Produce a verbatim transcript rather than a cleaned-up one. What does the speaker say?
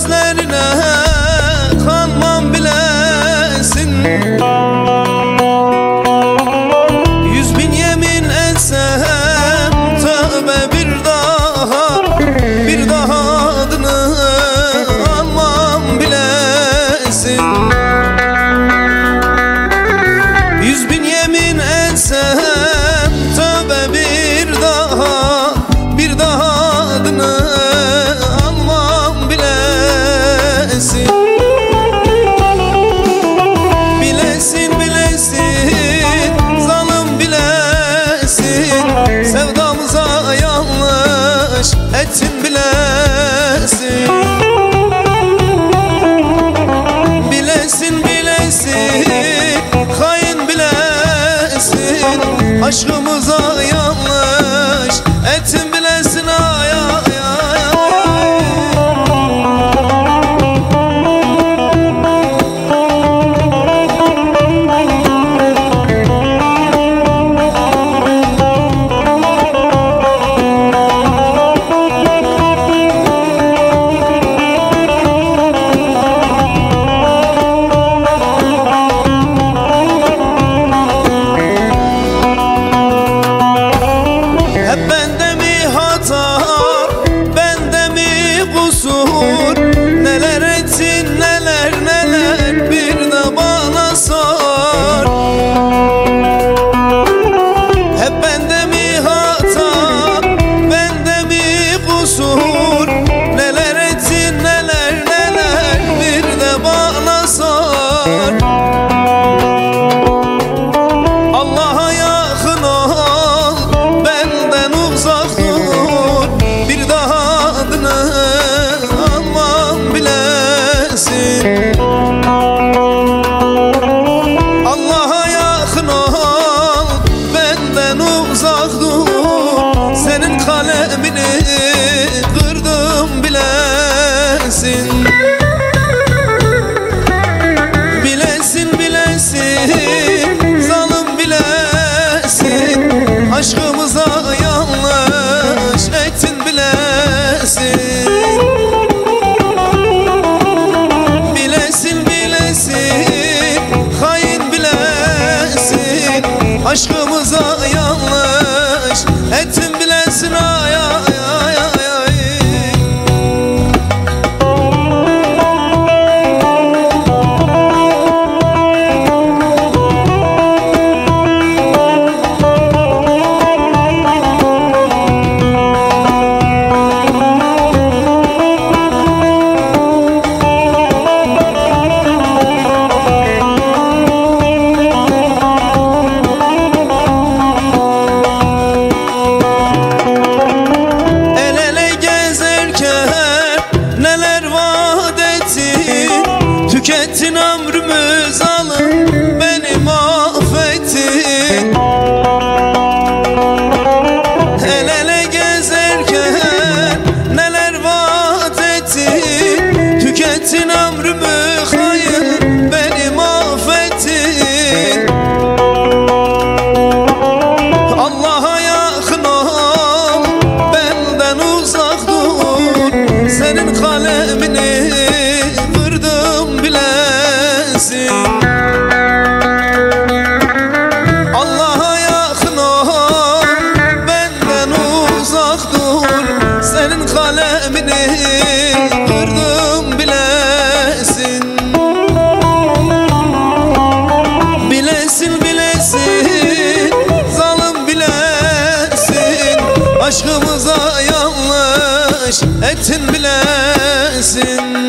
gözlerine kanmam bilesin. Yüz bin yemin etsem tövbe bir daha, bir daha adını almam bilesin. Yüz bin yemin etsem tövbe bir daha, bir daha adını almam bilesin. Bilesin bilesin zalim bilesin, sevdamıza yanlış ettin bilesin. Bilesin bilesin hain bilesin, aşkımıza yanlış ettin bilesin. Ay ay ay ay. Hep bende mi hata, bende mi kusur? Neler ettin neler neler, bir de bana sor. Hep bende mi hata, bende mi kusur? Neler ettin neler neler, bir de bana sor. Allah'a yakın ol, benden uzak dur, bir daha adını almam bilesin. Allah'a yakın ol, benden uzak dur, senin kalemini kırdım bilesin. Bilesin bilesin zalim bilesin, aşkımıza yanlış ettin bilesin. Bilesin bilesin hain bilesin, aşkımıza yanlış ettin bilesin. Ay ay ay ay ay. El ele gezerken neler vaat ettin, tükettin ömrümü zalim, beni mahvettin. El ele gezerken neler vaat ettin, tükettin ömrümü hain, beni mahvettin. Allah'a yakın ol, benden uzak dur, senin kalemini kırdım bilesin. Allah'a yakın ol, benden uzak dur, senin kalemini kırdım bilesin. Bilesin bilesin zalim bilesin, aşkımıza yanlış ettin bilesin.